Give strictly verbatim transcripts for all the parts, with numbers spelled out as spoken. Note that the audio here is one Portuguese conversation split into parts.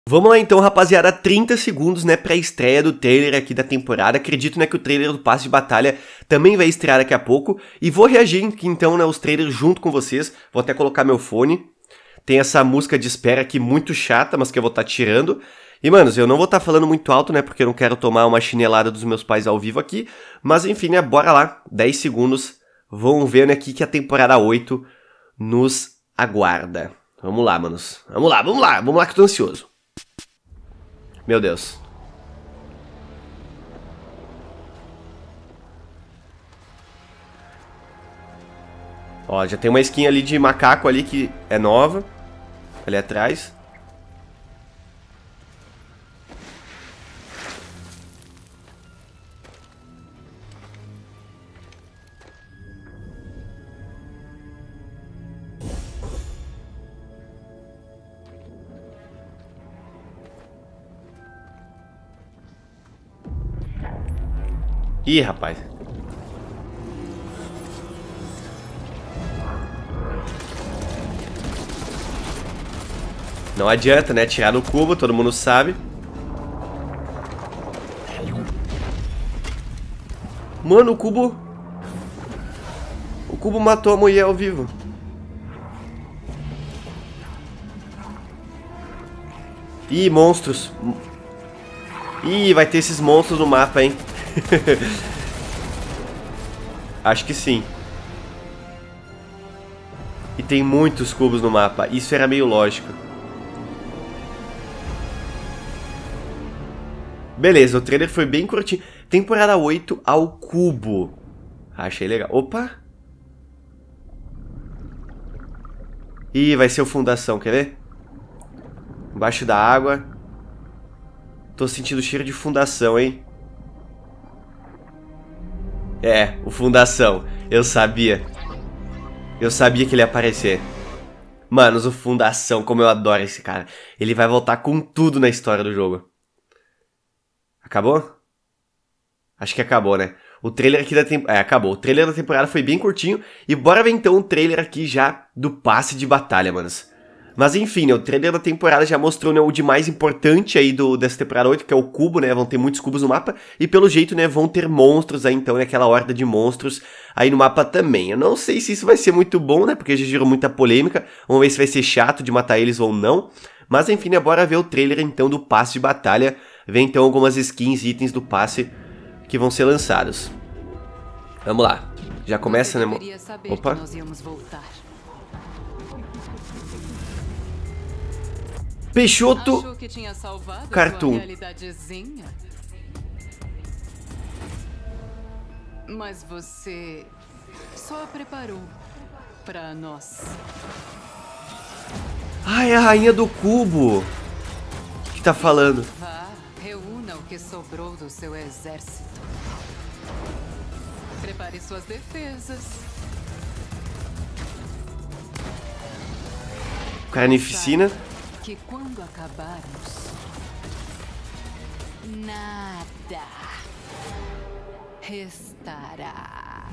Vamos lá então, rapaziada, trinta segundos, né, pra estreia do trailer aqui da temporada. Acredito, né, que o trailer do passe de batalha também vai estrear daqui a pouco. E vou reagir aqui então, né, os trailers junto com vocês. Vou até colocar meu fone. Tem essa música de espera aqui muito chata, mas que eu vou estar tirando. E, manos, eu não vou estar falando muito alto, né, porque eu não quero tomar uma chinelada dos meus pais ao vivo aqui. Mas, enfim, né, bora lá, dez segundos. Vamos ver, né, aqui que a temporada oito nos aguarda. Vamos lá, manos. Vamos lá, vamos lá, vamos lá que eu tô ansioso. Meu Deus. Ó, já tem uma skin ali de macaco ali que é nova. Ali atrás. Ih, rapaz. Não adianta, né? Tirar no cubo, todo mundo sabe. Mano, o cubo... O cubo matou a mulher ao vivo. Ih, monstros. Ih, vai ter esses monstros no mapa, hein? Acho que sim. E tem muitos cubos no mapa. Isso era meio lógico. Beleza, o trailer foi bem curtinho. Temporada oito ao cubo. Achei legal. Opa! Ih, vai ser o Fundação, quer ver? Embaixo da água. Tô sentindo cheiro de Fundação, hein? É, o Fundação. Eu sabia. Eu sabia que ele ia aparecer. Manos, o Fundação, como eu adoro esse cara. Ele vai voltar com tudo na história do jogo. Acabou? Acho que acabou, né? O trailer aqui da temporada... É, acabou. O trailer da temporada foi bem curtinho. E bora ver então o trailer aqui já do passe de batalha, manos. Mas enfim, né, o trailer da temporada já mostrou, né, o de mais importante aí do, dessa temporada oito, que é o cubo, né, vão ter muitos cubos no mapa, e pelo jeito, né, vão ter monstros aí, então, né, aquela horda de monstros aí no mapa também. Eu não sei se isso vai ser muito bom, né, porque já gerou muita polêmica, vamos ver se vai ser chato de matar eles ou não, mas enfim, né, bora ver o trailer, então, do passe de batalha, vem, então, algumas skins e itens do passe que vão ser lançados. Vamos lá, já começa, né, opa... Peixoto Cartoon. Mas você só preparou pra nós. Ah, é a rainha do cubo que tá falando. Vá, reúna o que sobrou do seu exército. Prepare suas defesas. Carnificina. Que quando acabarmos, nada restará.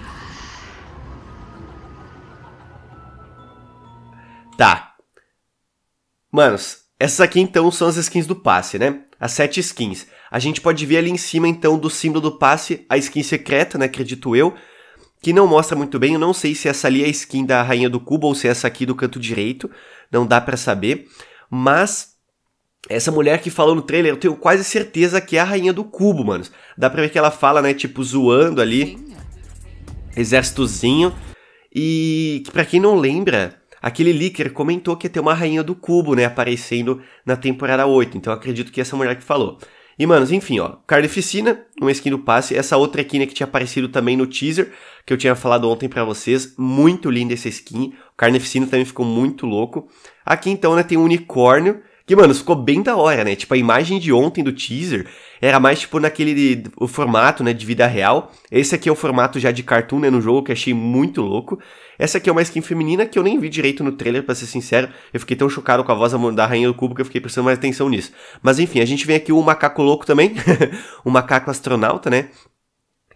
Tá. Manos, essas aqui então são as skins do passe, né? As sete skins. A gente pode ver ali em cima então do símbolo do passe a skin secreta, né? Acredito eu. Que não mostra muito bem. Eu não sei se essa ali é a skin da rainha do cubo ou se é essa aqui do canto direito. Não dá pra saber. Mas essa mulher que falou no trailer, eu tenho quase certeza que é a rainha do cubo, manos. Dá pra ver que ela fala, né, tipo, zoando ali. Exércitozinho. E pra quem não lembra, aquele leaker comentou que ia ter uma rainha do cubo, né, aparecendo na temporada oito. Então eu acredito que é essa mulher que falou. E, manos, enfim, ó, Carnificina, uma skin do passe. Essa outra aqui, né, que tinha aparecido também no teaser, que eu tinha falado ontem pra vocês. Muito linda essa skin. O Carnificina também ficou muito louco. Aqui, então, né, tem um unicórnio, que, mano, ficou bem da hora, né? Tipo, a imagem de ontem do teaser era mais, tipo, naquele... o formato, né, de vida real. Esse aqui é o formato já de cartoon, né, no jogo, que achei muito louco. Essa aqui é uma skin feminina que eu nem vi direito no trailer, pra ser sincero. Eu fiquei tão chocado com a voz da Rainha do Cubo que eu fiquei prestando mais atenção nisso. Mas, enfim, a gente vem aqui o macaco louco também. O macaco astronauta, né?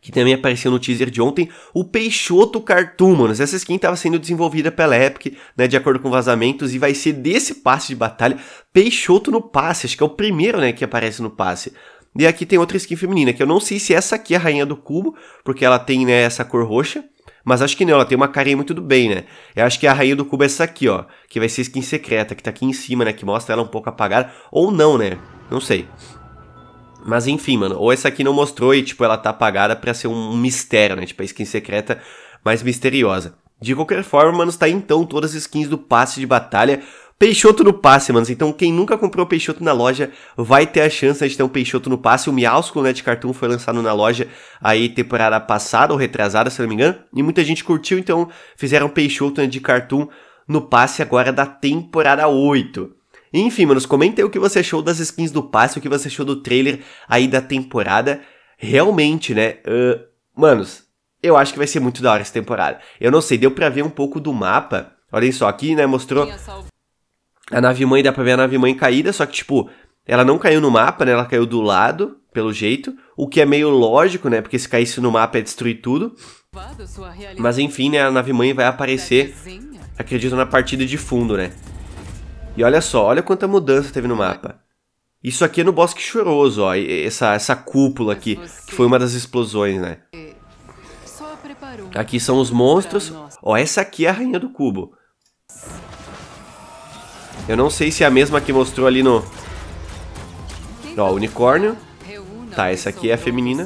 que também apareceu no teaser de ontem, o Peixoto Cartoon, mano. Essa skin estava sendo desenvolvida pela Epic, né, de acordo com vazamentos, e vai ser desse passe de batalha, Peixoto no passe, acho que é o primeiro, né, que aparece no passe. E aqui tem outra skin feminina, que eu não sei se essa aqui é a Rainha do Cubo, porque ela tem, né, essa cor roxa, mas acho que não, ela tem uma carinha muito do bem, né. Eu acho que a Rainha do Cubo é essa aqui, ó, que vai ser skin secreta, que tá aqui em cima, né, que mostra ela um pouco apagada, ou não, né, não sei. Mas enfim, mano, ou essa aqui não mostrou e, tipo, ela tá apagada pra ser um mistério, né? Tipo, a skin secreta mais misteriosa. De qualquer forma, mano, tá aí então todas as skins do passe de batalha. Peixoto no passe, mano. Então, quem nunca comprou Peixoto na loja vai ter a chance de ter um Peixoto no passe. O Meowscles, né, de Cartoon foi lançado na loja aí temporada passada ou retrasada, se não me engano. E muita gente curtiu, então fizeram Peixoto, né, de Cartoon no passe agora da temporada oito. Enfim, manos, comenta aí o que você achou das skins do passe, o que você achou do trailer aí da temporada. Realmente, né, uh, manos, eu acho que vai ser muito da hora essa temporada. Eu não sei, deu pra ver um pouco do mapa. Olhem só, aqui, né, mostrou a nave-mãe, dá pra ver a nave-mãe caída, só que, tipo, ela não caiu no mapa, né, ela caiu do lado, pelo jeito. O que é meio lógico, né, porque se caísse no mapa ia destruir tudo. Mas enfim, né, a nave-mãe vai aparecer, acredito, na partida de fundo, né. E olha só, olha quanta mudança teve no mapa. Isso aqui é no Bosque Choroso, ó, essa, essa cúpula aqui, que foi uma das explosões, né. Aqui são os monstros. Ó, essa aqui é a Rainha do Cubo. Eu não sei se é a mesma que mostrou ali no... Ó, o unicórnio. Tá, essa aqui é a feminina.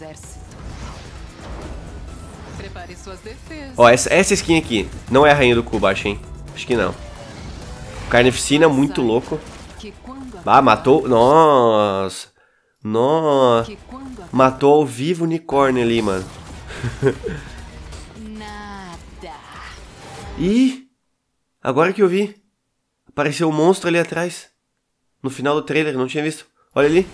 Ó, essa, essa skin aqui não é a Rainha do Cubo, acho, hein. Acho que não. Carnificina, muito louco. Ah, matou... Nossa. Nossa. Matou ao vivo o unicórnio ali, mano. Ih! Agora que eu vi. Apareceu um monstro ali atrás. No final do trailer, não tinha visto. Olha ali.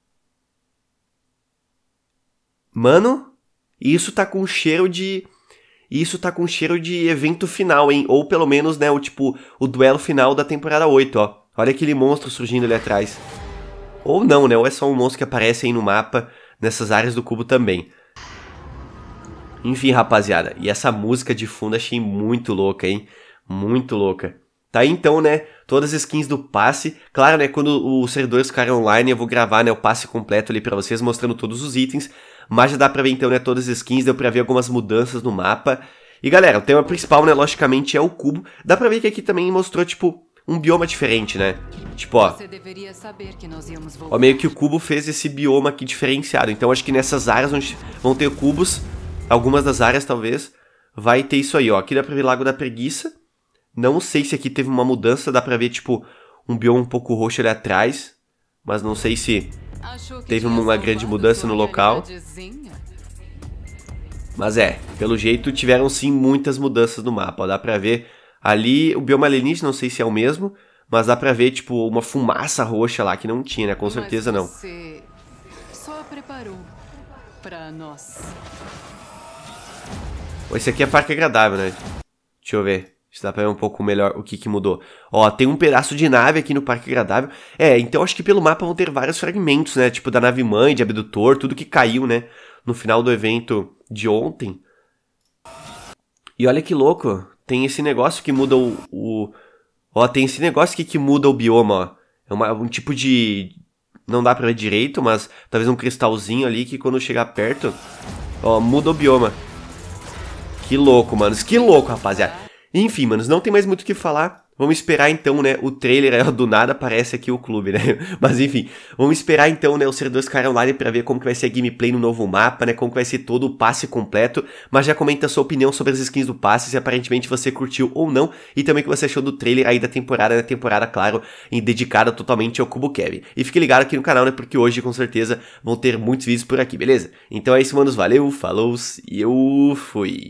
Mano, isso tá com cheiro de... Isso tá com cheiro de evento final, hein? Ou pelo menos, né, o tipo, o duelo final da temporada oito, ó. Olha aquele monstro surgindo ali atrás. Ou não, né? Ou é só um monstro que aparece aí no mapa, nessas áreas do cubo também. Enfim, rapaziada. E essa música de fundo achei muito louca, hein? Muito louca. Tá aí então, né, todas as skins do passe. Claro, né, quando os servidores ficarem online, eu vou gravar, né, o passe completo ali pra vocês, mostrando todos os itens. Mas já dá pra ver então, né, todas as skins, deu pra ver algumas mudanças no mapa. E galera, o tema principal, né, logicamente é o cubo. Dá pra ver que aqui também mostrou, tipo, um bioma diferente, né. Tipo, ó, ó, meio que o cubo fez esse bioma aqui diferenciado. Então acho que nessas áreas onde vão ter cubos, algumas das áreas talvez, vai ter isso aí, ó. Aqui dá pra ver Lago da Preguiça. Não sei se aqui teve uma mudança, dá pra ver, tipo, um bioma um pouco roxo ali atrás. Mas não sei se teve uma grande mudança no local. Mas é, pelo jeito tiveram sim muitas mudanças no mapa. Ó, dá pra ver ali o bioma alienígena, não sei se é o mesmo. Mas dá pra ver, tipo, uma fumaça roxa lá que não tinha, né? Com certeza não. Só preparou pra nós. Esse aqui é Parque Agradável, né? Deixa eu ver. Se dá pra ver um pouco melhor o que que mudou. Ó, tem um pedaço de nave aqui no Parque Agradável. É, então acho que pelo mapa vão ter vários fragmentos, né? Tipo da nave mãe, de abdutor, tudo que caiu, né? No final do evento de ontem. E olha que louco. Tem esse negócio que muda o... o... Ó, tem esse negócio aqui que muda o bioma, ó. É uma, um tipo de... Não dá pra ver direito, mas talvez um cristalzinho ali que quando chegar perto... Ó, muda o bioma. Que louco, manos. Que louco, rapaziada. Enfim, manos, não tem mais muito o que falar. Vamos esperar então, né, o trailer, é, do nada aparece aqui o clube, né, mas enfim, vamos esperar então, né, os servidores ficarem online pra ver como que vai ser a gameplay no novo mapa, né, como que vai ser todo o passe completo, mas já comenta a sua opinião sobre as skins do passe, se aparentemente você curtiu ou não, e também o que você achou do trailer aí da temporada, né, temporada, claro, em dedicada totalmente ao Cubo Kevin. E fique ligado aqui no canal, né, porque hoje, com certeza, vão ter muitos vídeos por aqui, beleza? Então é isso, manos, valeu, falou, e eu fui!